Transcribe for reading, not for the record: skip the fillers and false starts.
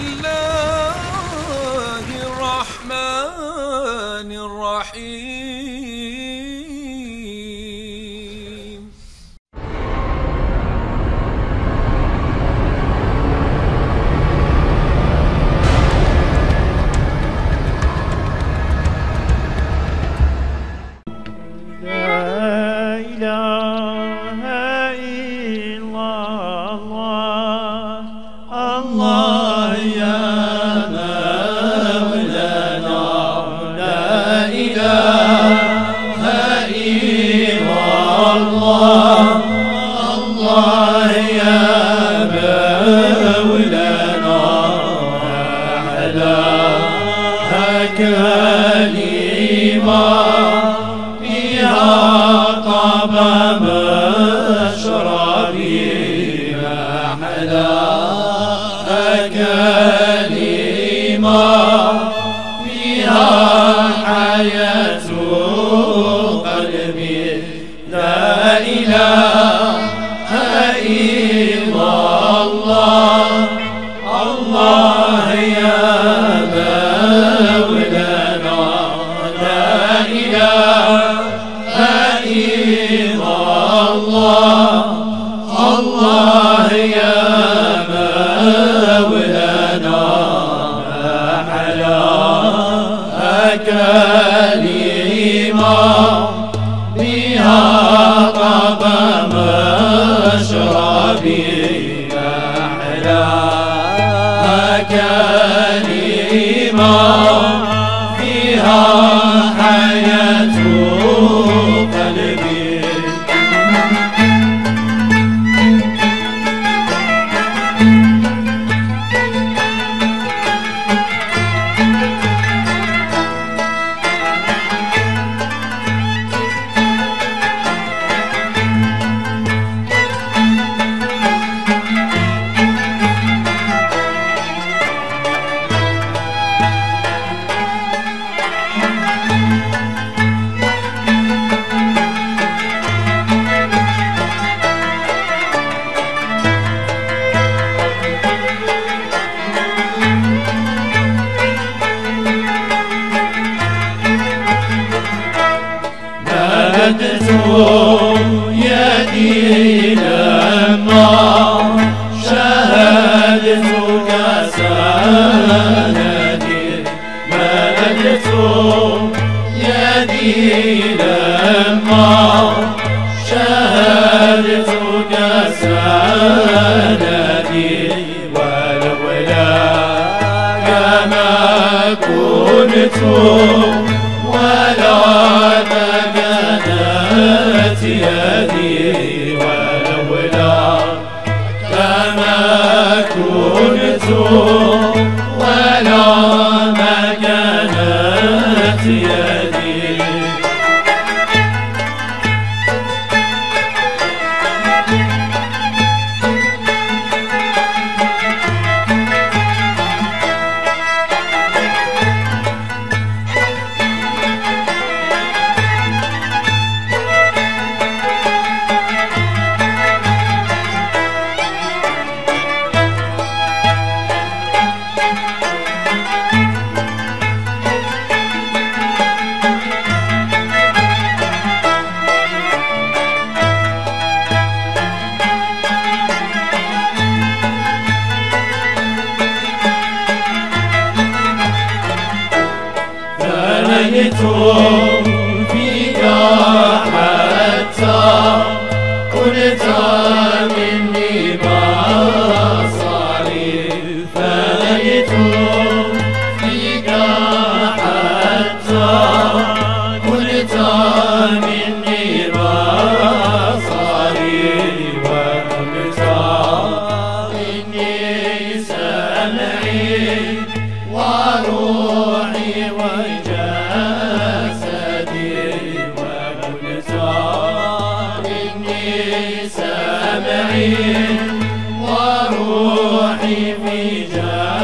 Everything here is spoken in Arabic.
الله الرحمن الرحيم. الله يا مولانا لا إله إلا الله. الله يا مولانا على كلمة فيها طاب مشربي على كلمة فيها حياة قلبي لا إله إلا الله. الله يا مولانا لا إله إلا الله. الله يا مولانا على كلمة بها طاب مشربي على كلمة فيها حياة قلبي. مددت يدي لما شاهدتك سندي. مددت يدي لما شاهدتك سندي. ولولاك ما كنت ولا يدي. ولولاك ما كنت ولا ما كانت يدي. ثنيت فيك حتى قلت مني بصري. ثنيت فيك حتى قلت مني بصري. وقلت إني سمعي وروحي وجسدي. وقلت إني سمعي وروحي في جسدي.